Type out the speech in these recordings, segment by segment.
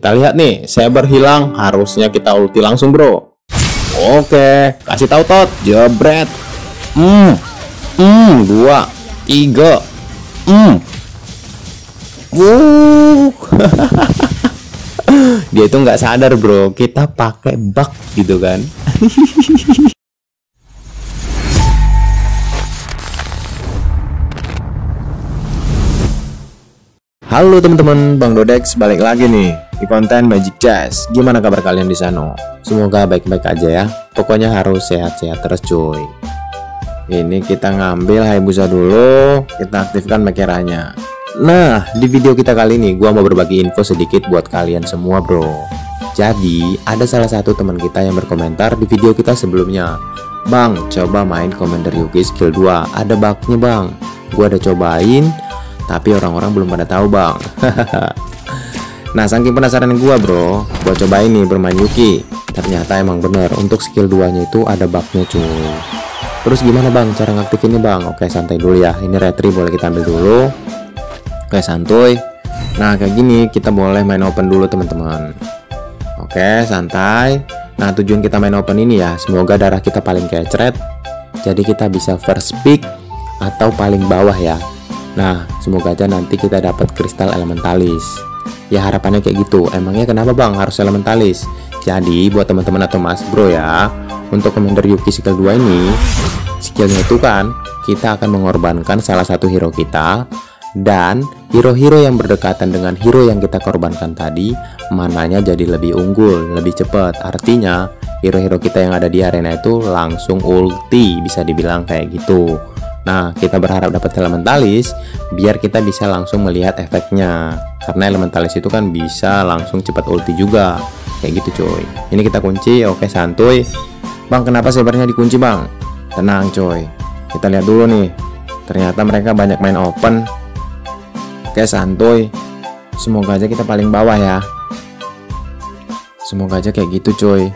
Kita lihat nih, saber hilang, harusnya kita ulti langsung bro. Oke, kasih tahu tot, jebret. 2, 3. Dia itu nggak sadar bro, kita pakai bug gitu kan. Halo teman-teman, Bang Dodex balik lagi nih di konten Magic Chess. Gimana kabar kalian di sana? Semoga baik-baik aja ya. Pokoknya harus sehat-sehat terus cuy. Ini kita ngambil Hayabusa dulu, kita aktifkan Mekeranya. Nah, di video kita kali ini gua mau berbagi info sedikit buat kalian semua bro. Jadi, ada salah satu teman kita yang berkomentar di video kita sebelumnya. Bang, coba main Commander Yuki skill 2, ada bugnya bang. Gua udah cobain, tapi orang-orang belum pada tahu bang. Nah, saking penasaran gua bro, gua cobain nih bermain Yuki. Ternyata emang bener, untuk skill 2 nya itu ada bugnya cuy. Terus gimana bang cara ngaktifinnya bang? Oke, santai dulu ya, ini retri boleh kita ambil dulu. Oke, santuy. Nah, kayak gini kita boleh main open dulu teman-teman. Oke, santai. Nah, tujuan kita main open ini ya, semoga darah kita paling kecret, jadi kita bisa first pick atau paling bawah ya. Nah, semoga aja nanti kita dapat kristal elementalis. Ya harapannya kayak gitu. Emangnya kenapa bang harus elementalis? Jadi buat teman-teman atau mas bro ya, untuk Commander Yuki skill 2 ini, skillnya itu kan kita akan mengorbankan salah satu hero kita, dan hero-hero yang berdekatan dengan hero yang kita korbankan tadi, mananya jadi lebih unggul, lebih cepat. Artinya hero-hero kita yang ada di arena itu langsung ulti, bisa dibilang kayak gitu. Nah, kita berharap dapat elementalis biar kita bisa langsung melihat efeknya. Karena elementalis itu kan bisa langsung cepat ulti juga. Kayak gitu coy. Ini kita kunci, oke santuy. Bang, kenapa sabernya dikunci bang? Tenang coy. Kita lihat dulu nih. Ternyata mereka banyak main open. Oke santuy. Semoga aja kita paling bawah ya. Semoga aja kayak gitu coy.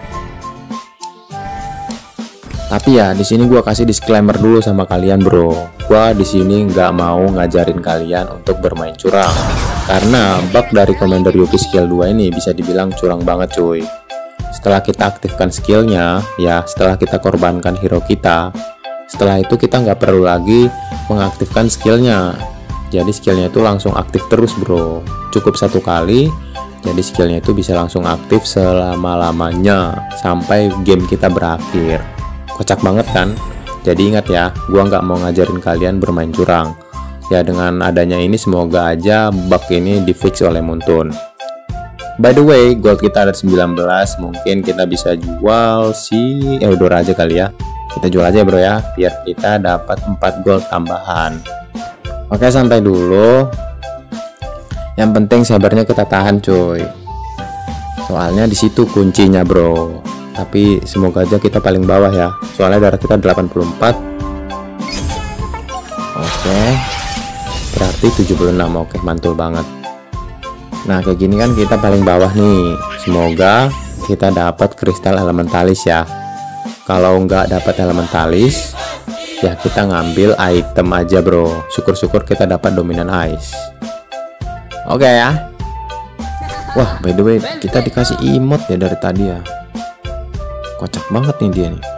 Tapi ya di sini gua kasih disclaimer dulu sama kalian bro. Gua di sini nggak mau ngajarin kalian untuk bermain curang, karena bug dari Commander Yuki skill 2 ini bisa dibilang curang banget cuy. Setelah kita aktifkan skillnya, ya setelah kita korbankan hero kita, setelah itu kita nggak perlu lagi mengaktifkan skillnya. Jadi skillnya itu langsung aktif terus bro. Cukup satu kali, jadi skillnya itu bisa langsung aktif selama-lamanya sampai game kita berakhir. Kocak banget kan? Jadi ingat ya, gua nggak mau ngajarin kalian bermain curang. Ya dengan adanya ini semoga aja bug ini di-fix oleh Muntun. By the way, gold kita ada 19, mungkin kita bisa jual si Eudora aja kali ya. Kita jual aja bro ya, biar kita dapat 4 gold tambahan. Oke, santai dulu. Yang penting sabarnya kita tahan cuy. Soalnya di situ kuncinya bro. Tapi semoga aja kita paling bawah ya, soalnya darah kita 84. Oke, berarti 76. Oke, mantul banget. Nah kayak gini kan kita paling bawah nih. Semoga kita dapat kristal elementalis ya. Kalau nggak dapat elementalis, ya kita ngambil item aja bro. Syukur-syukur kita dapat dominan ice. Oke ya. Wah, by the way kita dikasih emote ya dari tadi ya. Kocak banget nih dia nih.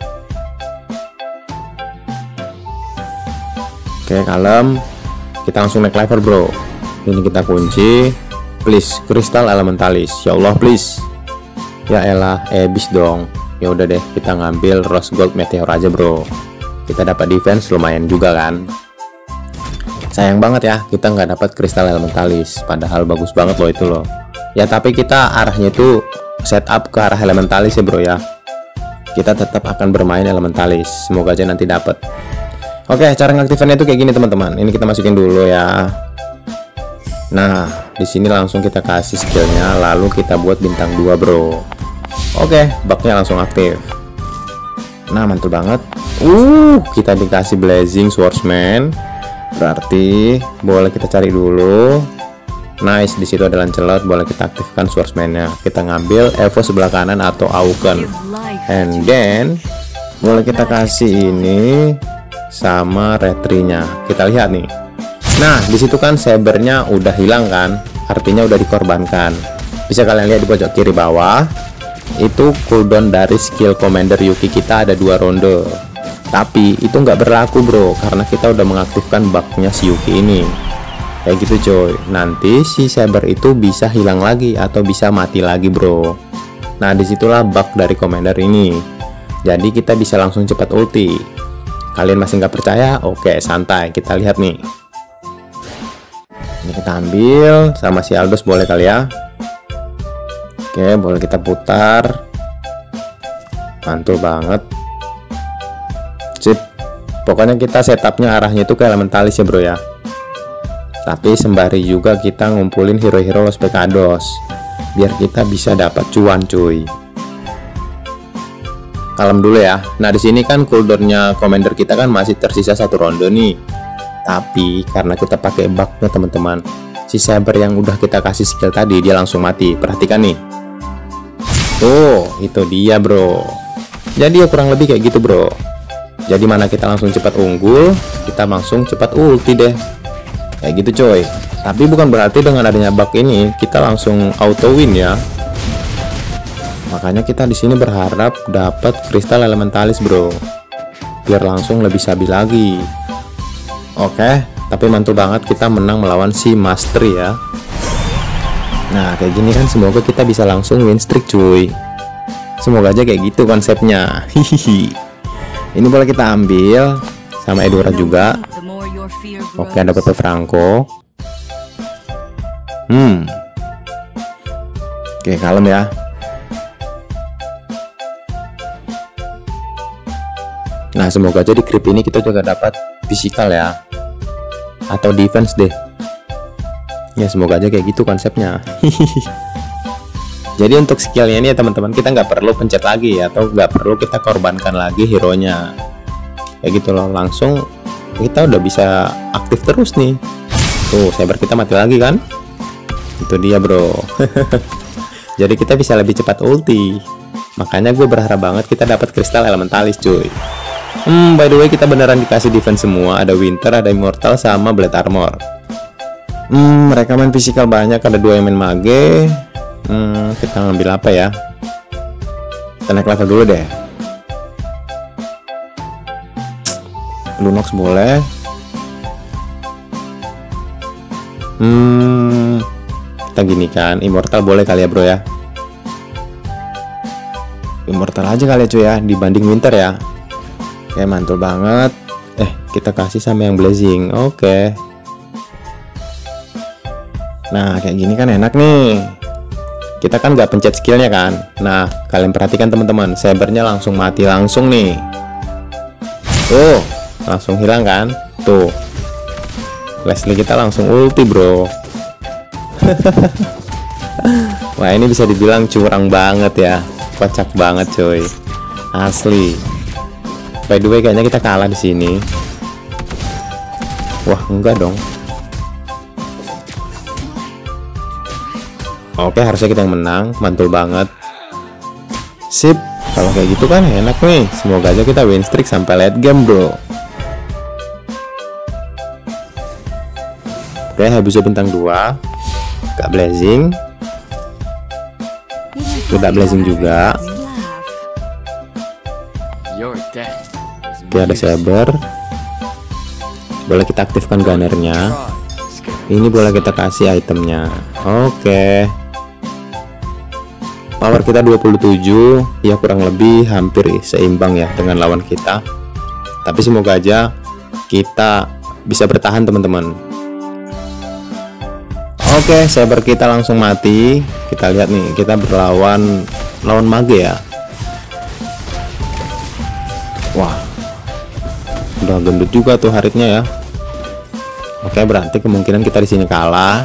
Oke, kalem. Kita langsung naik level bro. Ini kita kunci. Please, kristal elementalis. Ya Allah, please. Ya elah, ebis dong. Ya udah deh, kita ngambil rose gold meteor aja bro. Kita dapat defense lumayan juga kan. Sayang banget ya, kita nggak dapat kristal elementalis. Padahal bagus banget loh itu loh. Ya tapi kita arahnya itu setup ke arah elementalis ya bro ya. Kita tetap akan bermain elementalis. Semoga aja nanti dapat. Oke, cara ngaktifinnya itu kayak gini teman-teman. Ini kita masukin dulu ya. Nah, di sini langsung kita kasih skillnya, lalu kita buat bintang 2 bro. Oke, bugnya langsung aktif. Nah, mantul banget. Kita dikasih Blazing Swordsman. Berarti boleh kita cari dulu. Nice, di situ ada Lancelot, boleh kita aktifkan Swordsman-nya. Kita ngambil Evo sebelah kanan atau Auken. And then boleh kita kasih ini sama retrinya. Kita lihat nih. Nah, di situ kan sabernya udah hilang kan? Artinya udah dikorbankan. Bisa kalian lihat di pojok kiri bawah, itu cooldown dari skill Commander Yuki kita ada 2 ronde. Tapi itu nggak berlaku bro, karena kita udah mengaktifkan bugnya si Yuki ini. Kayak gitu coy. Nanti si Saber itu bisa hilang lagi atau bisa mati lagi bro. Nah disitulah bug dari Commander ini. Jadi kita bisa langsung cepat ulti. Kalian masih nggak percaya? Oke, santai, kita lihat nih. Ini kita ambil sama si Aldous, boleh kali ya. Oke, boleh kita putar. Mantul banget. Sip. Pokoknya kita setupnya arahnya itu ke elementalis ya bro ya. Tapi sembari juga kita ngumpulin hero-hero Los Pecados, biar kita bisa dapat cuan cuy. Kalem dulu ya. Nah di sini kan cooldownnya Commander kita kan masih tersisa 1 ronde nih. Tapi karena kita pakai bugnya teman-teman, si Saber yang udah kita kasih skill tadi dia langsung mati. Perhatikan nih. Tuh, itu dia bro. Jadi ya kurang lebih kayak gitu bro. Jadi mana kita langsung cepat unggul, kita langsung cepat ulti deh. Kayak gitu coy. Tapi bukan berarti dengan adanya bug ini kita langsung auto win ya. Makanya kita di sini berharap dapat kristal elementalis bro, biar langsung lebih stabil lagi. Oke, tapi mantul banget kita menang melawan si Mastery ya. Nah kayak gini kan semoga kita bisa langsung win streak cuy. Semoga aja kayak gitu konsepnya. Hihihi. Ini boleh kita ambil sama Edora juga. Oke, ada Pepe Franco. Oke, kalem ya. Nah semoga aja di creep ini kita juga dapat physical ya, atau defense deh ya, semoga aja kayak gitu konsepnya. Jadi untuk skillnya ini ya teman-teman, kita nggak perlu pencet lagi ya, atau nggak perlu kita korbankan lagi hero nya kayak gitu loh, langsung kita udah bisa aktif terus nih. Tuh Saber kita mati lagi kan, itu dia bro. Jadi kita bisa lebih cepat ulti, makanya gue berharap banget kita dapat kristal elementalis cuy. By the way kita beneran dikasih defense semua, ada Winter, ada Immortal, sama Blade Armor. Mereka main physical banyak, ada 2 yang main mage. Kita ngambil apa ya? Kita naik level dulu deh. Lunox boleh. Kita gini kan, Immortal boleh kali ya bro ya. Immortal aja kali ya cuy ya, dibanding Winter ya. Oke, mantul banget. Kita kasih sama yang Blazing. Oke. Nah kayak gini kan enak nih. Kita kan nggak pencet skillnya kan. Nah kalian perhatikan teman-teman, Sabernya langsung mati langsung nih. Tuh langsung hilang kan. Tuh Leslie kita langsung ulti bro. Wah ini bisa dibilang curang banget ya, kocak banget coy, asli. By the way kayaknya kita kalah di sini. Wah enggak dong. Oke, harusnya kita yang menang. Mantul banget. Sip. Kalau kayak gitu kan enak nih. Semoga aja kita win streak sampai late game bro. Oke, habisnya bintang 2. Gak Blazing. Tidak Blazing juga. Oke, ada Saber. Boleh kita aktifkan gunnernya. Ini boleh kita kasih itemnya. Oke. Power kita 27. Ya kurang lebih hampir seimbang ya dengan lawan kita. Tapi semoga aja kita bisa bertahan teman-teman. Oke, Saber kita langsung mati. Kita lihat nih, kita berlawan mage ya. Wah, udah gendut juga tuh Haritnya ya. Oke, berarti kemungkinan kita di sini kalah.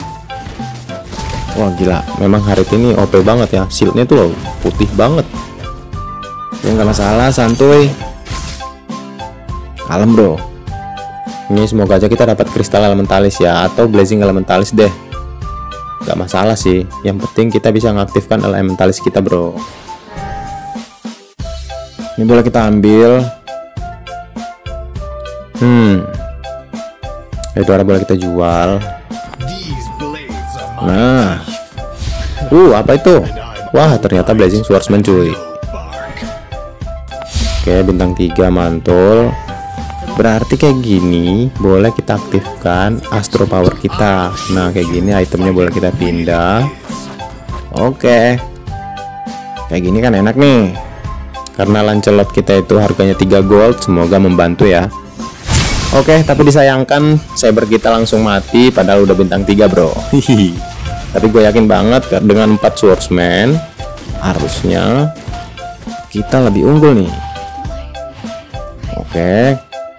Wah gila, memang Harit ini OP banget ya. Shieldnya tuh loh, putih banget. Ya nggak masalah, santuy. Kalem bro. Ini semoga aja kita dapat kristal elementalis ya, atau blazing elementalis deh. Gak masalah sih, yang penting kita bisa mengaktifkan elementalis kita bro. Ini boleh kita ambil. Edora boleh kita jual. Nah Apa itu? Wah, ternyata Blazing Swordsman cuy. Oke, bintang 3 mantul. Berarti kayak gini boleh kita aktifkan Astro Power kita. Nah, kayak gini itemnya boleh kita pindah. Oke, kayak gini kan enak nih. Karena Lancelot kita itu harganya 3 gold. Semoga membantu ya. Oke, tapi disayangkan Saber kita langsung mati padahal udah bintang 3 bro. Hihi. Tapi gue yakin banget dengan 4 Swordsman harusnya kita lebih unggul nih. Oke,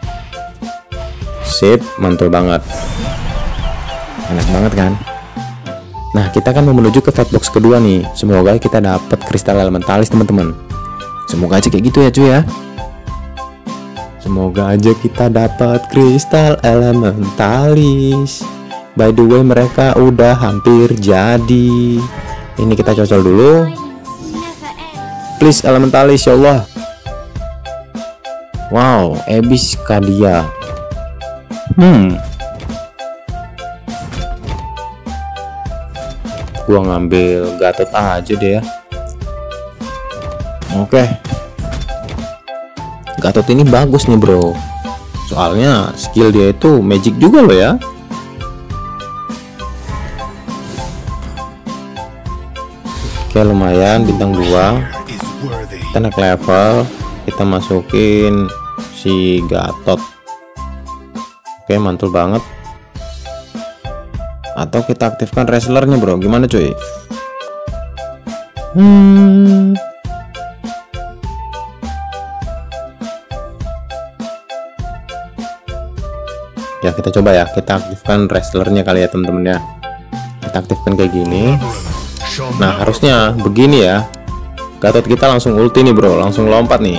sip, mantul banget, enak banget kan. Nah, kita kan mau menuju ke fight box kedua nih. Semoga kita dapat kristal elementalis teman-teman. Semoga aja kayak gitu ya cuy ya. Semoga aja kita dapat kristal elementalis. By the way, mereka udah hampir jadi. Ini kita cocol dulu. Please elementalis ya Allah. Wow, Abyss Cadia. Gua ngambil Gatot aja deh ya. Oke. Gatot ini bagus nih bro. Soalnya skill dia itu magic juga loh ya. Oke, lumayan bintang 2. Kita naik level, kita masukin si Gatot. Oke, mantul banget. Atau kita aktifkan wrestlernya bro, gimana cuy? Ya, kita coba ya, kita aktifkan wrestlernya kali ya teman-teman ya. Kita aktifkan kayak gini. Nah, harusnya begini ya. Gatot kita langsung ulti nih bro, langsung lompat nih.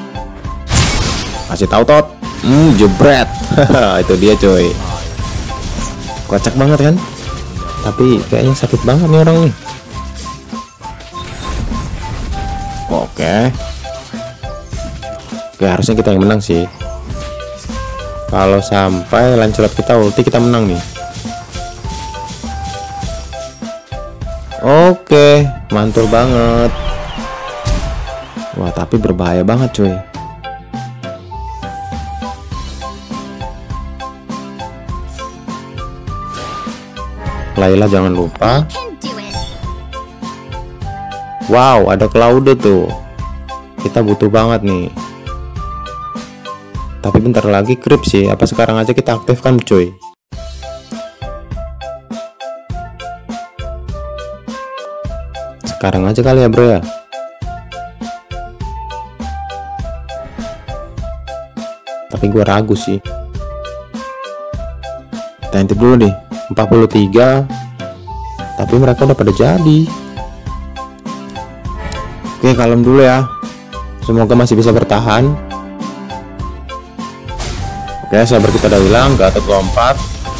Kasih tahu tot. Jebret. Itu dia coy. Kocak banget kan? Tapi kayaknya sakit banget nih orang nih. Oke, harusnya kita yang menang sih. Kalau sampai Lancelot kita ulti, kita menang nih. Oke, mantul banget. Wah, tapi berbahaya banget cuy. Layla jangan lupa. Wow, ada Claude tuh. Kita butuh banget nih. Tapi bentar lagi creep sih. Apa sekarang aja kita aktifkan cuy? Sekarang aja kali ya bro ya. Tapi gue ragu sih. Kita intip dulu nih. 43. Tapi mereka udah pada jadi. Oke, kalem dulu ya. Semoga masih bisa bertahan. Oke, sabar kita udah hilang. Gatot lompat.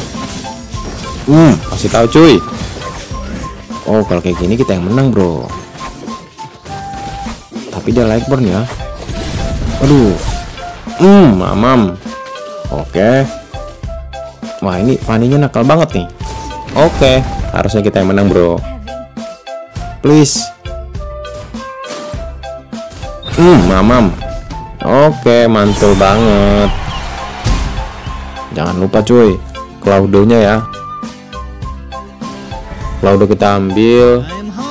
Kasih tahu cuy. Oh, kalau kayak gini kita yang menang bro. Tapi dia like burn ya. Aduh. Mamam. Oke. Wah, ini Fanny-nya nakal banget nih. Oke, harusnya kita yang menang bro. Please. Mamam. Oke, mantul banget. Jangan lupa cuy, Claudio-nya ya. Claudio kita ambil.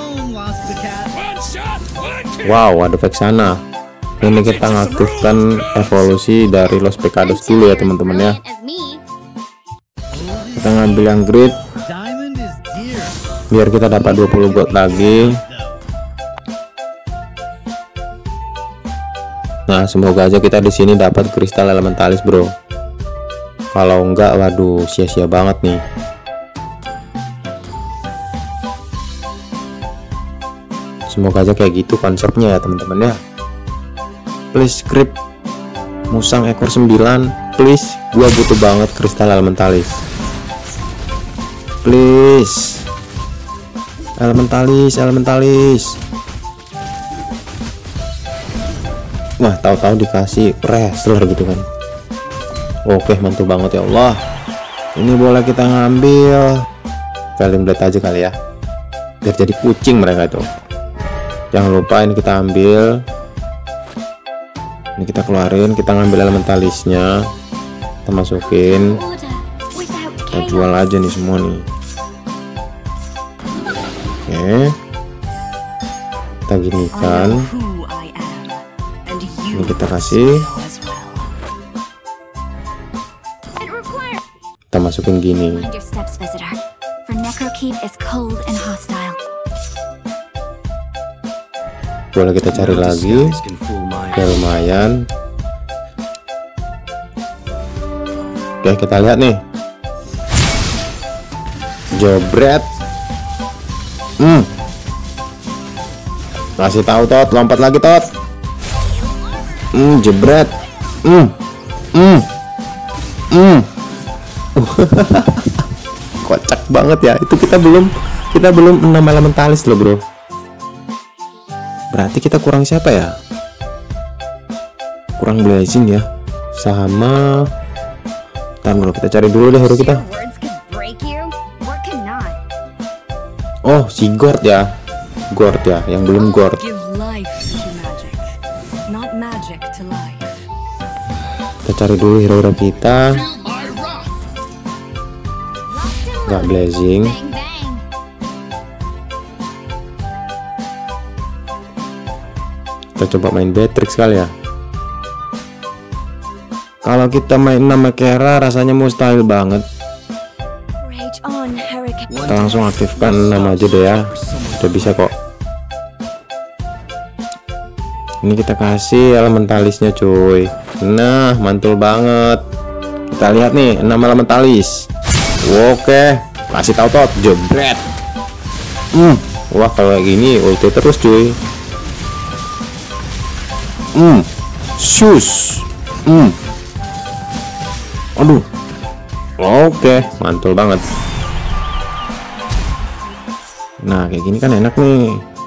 Wow, ada Vexana. Ini kita ngaktifkan evolusi dari Los Pecados dulu ya teman-teman ya. Kita ngambil yang grid biar kita dapat 20 gold lagi. Nah, semoga aja kita di sini dapat kristal elementalis bro. Kalau enggak, waduh, sia-sia banget nih. Semoga aja kayak gitu konsepnya ya teman-teman ya. Please script musang ekor 9. Please, gua butuh banget kristal elementalis. Please, elementalis. Wah, tahu-tahu dikasih wrestler gitu kan. Oke, mantul banget ya Allah. Ini boleh kita ngambil Valium Blade aja kali ya. biar jadi kucing mereka itu. Jangan lupa ini kita ambil, ini kita keluarin, kita ngambil elementalisnya, kita masukin, kita jual aja nih semua nih. Oke, kita ginikan, ini kita kasih, kita masukin gini. Boleh kita cari lagi, ya lumayan. Oke, kita lihat nih, jebret. Kasih tahu Tot, lompat lagi Tot. Jebret. Kocak banget ya. Itu kita belum 6 elementalis loh bro. Berarti kita kurang siapa ya? Kurang blazing ya. Sama, ntar dulu kita cari dulu deh hero kita. Oh, si Gord ya. Gord ya, yang belum Gord. Kita cari dulu hero-hero kita. Gak blazing. Kita coba main Beatrix kali ya. Kalau kita main nama Kera rasanya mustahil banget. Kita langsung aktifkan 6 aja deh ya. Udah bisa kok. Ini kita kasih elementalisnya cuy. Nah, mantul banget. Kita lihat nih 6 elementalis. Oke, kasih tahu Tot, jebret. Wah, kalau kayak gini ulti terus cuy. Sus. Aduh. Oke, mantul banget. Nah, kayak gini kan enak nih.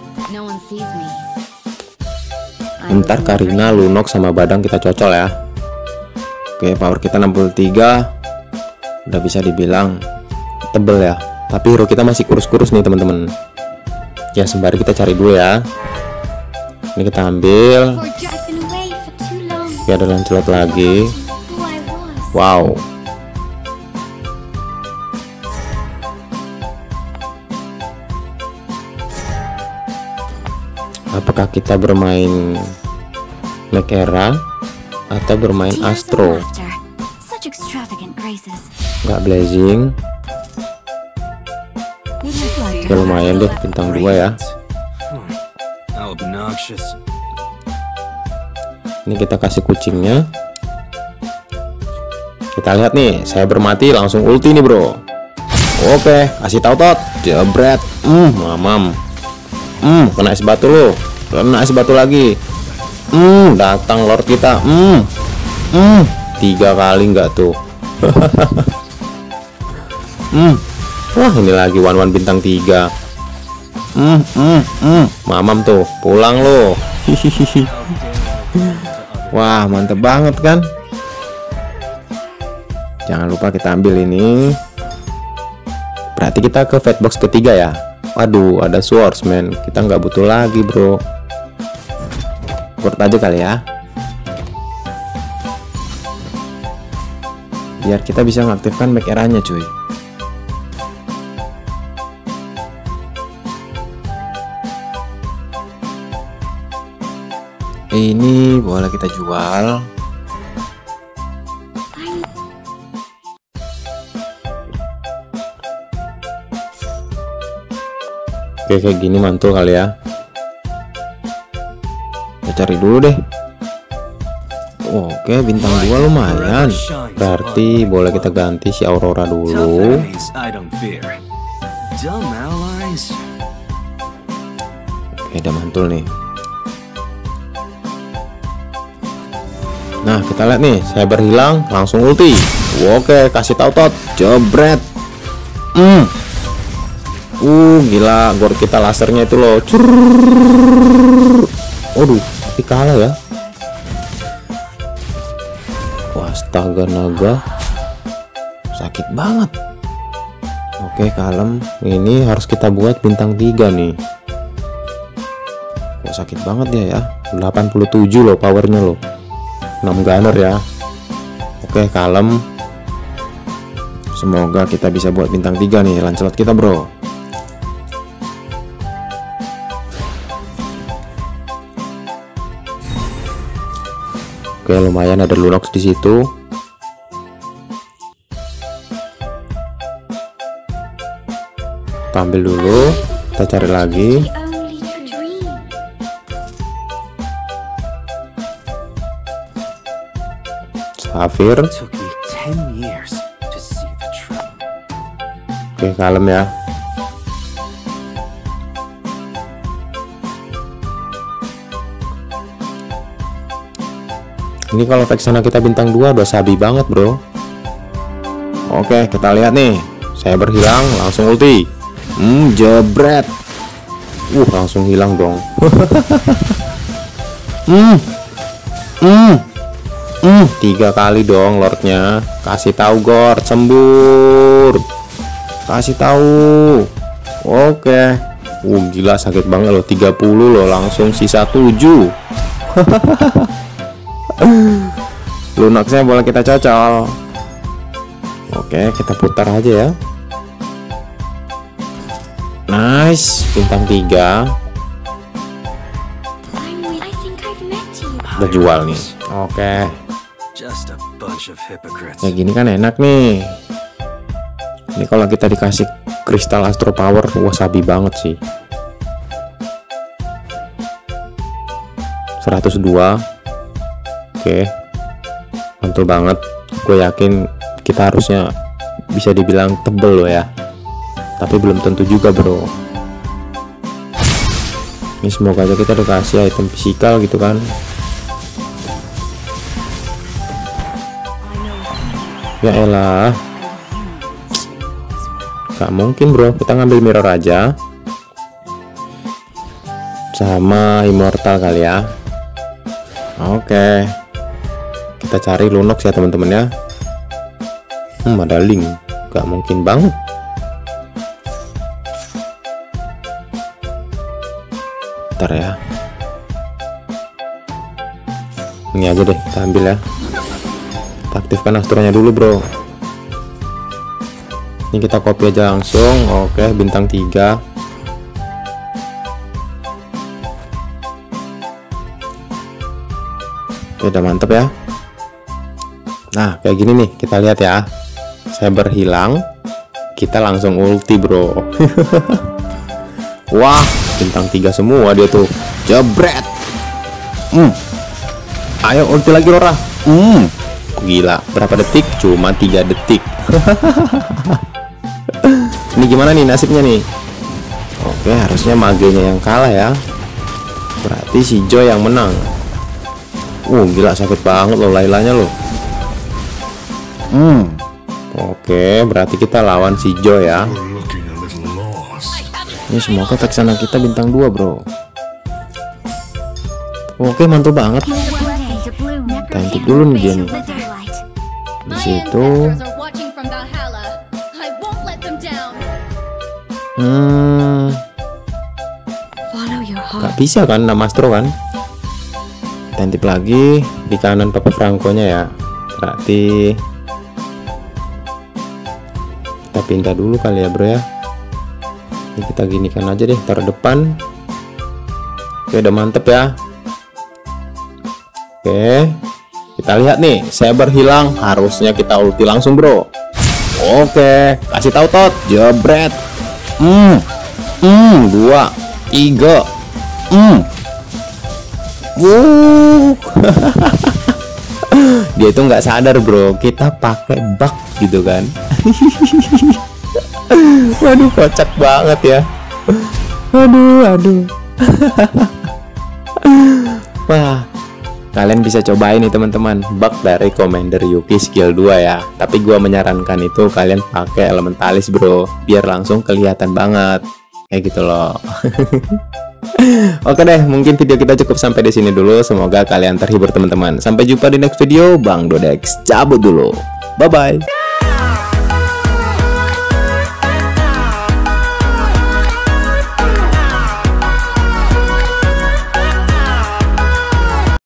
Ntar Karina, Lunok sama Badang kita cocol ya. Oke, power kita 63. Udah bisa dibilang tebel ya. Tapi hero kita masih kurus-kurus nih teman-teman. Ya sembari kita cari dulu ya. Ini kita ambil. Oke, ada Lancelot lagi. Wow. Apakah kita bermain Mekera atau bermain Astro? Nggak blazing. Ya lumayan deh, bintang 2 ya. Ini kita kasih kucingnya. Kita lihat nih, saya bermati langsung ulti nih bro. Oke, kasih tahu Tot, jebret. Mamam. Kena es batu lo. Kena es batu lagi. Datang Lord kita. 3 kali nggak tuh. Wah, ini lagi one bintang 3. Mamam tuh, pulang lo. Wah, mantep banget kan. Jangan lupa kita ambil ini. Berarti kita ke fatbox ketiga ya. Waduh, ada swordsman. Kita nggak butuh lagi bro. Kurt aja kali ya, biar kita bisa mengaktifkan make era-nya cuy. Ini boleh kita jual. Oke, kayak gini mantul kali ya. Kita cari dulu deh. Oke, bintang 2 lumayan. Berarti boleh kita ganti si Aurora dulu. Oke, udah mantul nih. Nah, kita lihat nih, saya berhilang langsung ulti. Oke, kasih tahu Tot, jebret. Gila, gor kita lasernya itu loh. Aduh, tapi kalah ya. Wah, astaga naga. Sakit banget. Oke, kalem. Ini harus kita buat bintang 3 nih. Kok sakit banget dia ya. 87 loh powernya loh. 6 gunner ya. Oke, kalem. Semoga kita bisa buat bintang 3 nih Lancelot kita, bro. Oke, lumayan ada Lunox di situ. Kita ambil dulu, kita cari lagi. Safir. Oke, kalem ya. Ini kalau Vexana kita bintang 2 udah sabi banget, bro. Oke, kita lihat nih. Saya berhilang, langsung ulti. Jebret. Langsung hilang dong. 3 kali dong lordnya. Kasih tahu Gord, sembur. Kasih tahu. Oke. Gila sakit banget loh. 30 loh, langsung sisa 7. Lunoxnya boleh kita cocol. Oke, kita putar aja ya. Nice, bintang 3. Udah jual nih. Oke. Ya gini kan enak nih. Ini kalau kita dikasih kristal Astro Power, wah sabi banget sih. 102. Oke, mantul banget. Gue yakin kita harusnya bisa dibilang tebel loh ya. Tapi belum tentu juga, bro. Ini semoga aja kita dikasih item fisikal gitu kan. Ya elah. Gak mungkin, bro. Kita ngambil mirror aja. Sama immortal kali ya. Oke. Kita cari Lunox ya teman-teman ya. Ada link. Gak mungkin banget. Bentar ya. Ini aja deh, kita ambil ya. Kita aktifkan astronya dulu, bro. Ini kita copy aja langsung. Oke, bintang 3. Oke, udah mantep ya. Nah, kayak gini nih, kita lihat ya. Saya berhilang, kita langsung ulti, bro. Wah, bintang 3 semua dia tuh. Jebret. Ayo ulti lagi, Lora. Gila, berapa detik? Cuma 3 detik. Ini gimana nih nasibnya nih? Oke, harusnya magenya yang kalah ya. Berarti si Joy yang menang. Gila sakit banget loh Lailanya loh. Oke, berarti kita lawan si Joy ya. Ini semoga Vexana kita bintang 2, bro. Oke, mantul banget. Kita intip dulu nih dia nih. Di situ. Gak bisa kan 6 Astro kan. Kita intip lagi di kanan Papa Franco-nya ya. Berarti kita pindah dulu kali ya, bro ya. Ini kita ginikan aja deh, taruh depan. Oke, udah mantep ya. Oke, kita lihat nih, saya berhilang, harusnya kita ulti langsung, bro. Oke, kasih tahu Tot, jebret. 2, 3. Dia itu nggak sadar, bro, kita pakai bug gitu kan. Waduh, kocak banget ya. Aduh. Wah, kalian bisa cobain nih teman-teman, bug dari Commander Yuki skill 2 ya. Tapi gua menyarankan itu kalian pakai Elementalis, bro, biar langsung kelihatan banget kayak gitu loh. Oke deh, mungkin video kita cukup sampai di sini dulu. Semoga kalian terhibur teman-teman. Sampai jumpa di next video. Bang Dodex cabut dulu. Bye bye.